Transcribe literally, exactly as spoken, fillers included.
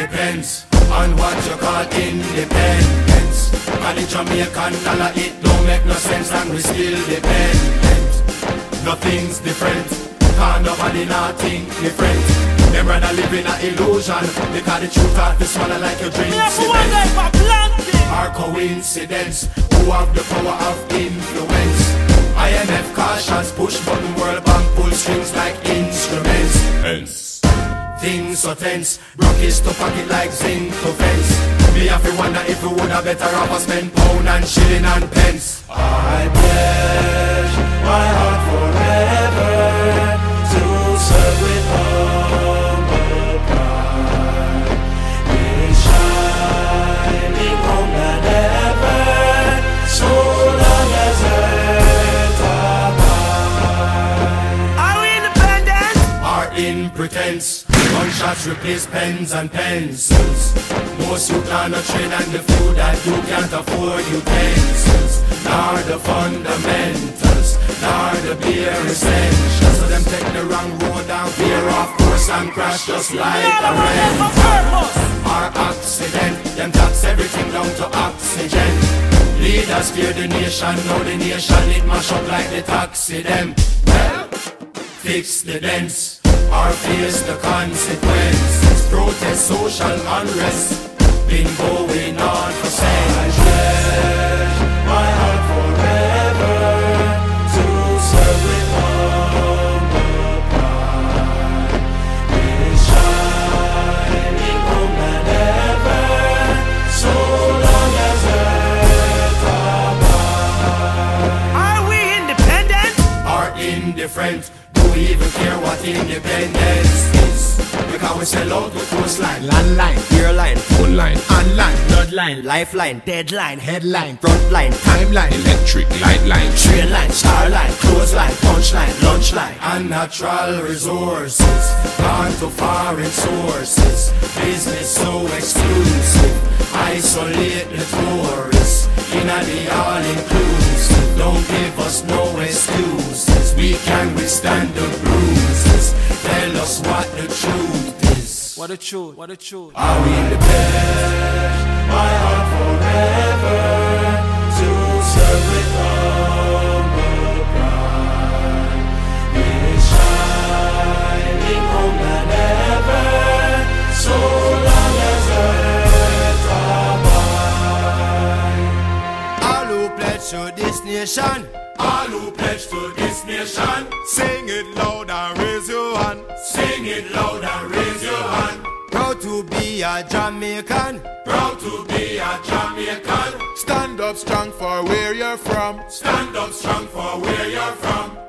depends on what you call independence. And the Jamaican dollar, it don't make no sense, and we still dependent. Nothing's different, cause nobody not think different. Them rather live in an illusion, because the truth of this swallow like you drink cement. Or coincidence, who have the power of influence. I M F cautions, push button, World Bank pull strings like instruments. Hence, things so tense, brookies to pocket like zinc to fence. Me have to wonder if we would have better off spend pound and shilling and pence. I pledge my heart forever to serve with humble pride, with shining homeland ever, so long as earth abide. Are we independent? Are in pretense, gunshots replace pens and pencils. Most youth are not trained, and the food that you can't afford utensils. Nor the fundamentals, nor the bare essentials. So them take the wrong road and veer off course and crash just like a rental. Or accident, them tax everything down to oxygen. Leaders fear the nation, now the nation it mash up like the taxi them. Well, fix the dents, or face the consequences. Protest, social unrest, been going on for centuries. My heart forever to serve with humble pride, with shining homeland ever, so long as earth abide. Are we independent? Or indifferent? Do we even care what independence is? Because we sell out the coastline, landline, airline, phone line, online, Bloodline, lifeline, deadline, headline, frontline, timeline, electric light line, train line, star line, clothesline, punchline, lunch line. and natural resources gone to foreign sources. Business so exclusive, isolate the tourists in a the all-inclusive. Don't give us no excuses, we can withstand the bruises. Tell us what the truth is. What a truth, what a truth. Are we independent? My heart forever to serve with humble pride, with shining homeland ever, so long as earth abide. all who pledge to this nation, All who pledge to this nation, sing it loud and raise your hand. sing it loud and raise your hand. Proud to be a Jamaican, Proud to be a Jamaican. stand up strong for where you're from. Stand up strong for where you're from.